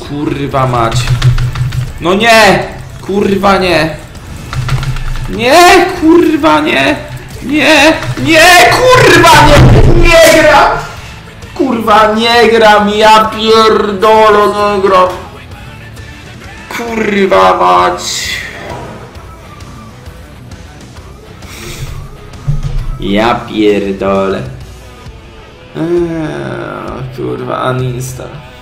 Kurwa mać. No nie! Kurwa nie! Nie! Kurwa nie! Nie! Nie! Kurwa nie! Nie gram! Kurwa nie gram! Ja pierdolę nie gram! Kurwa mać! Ja pierdolę. Kurwa uninstall.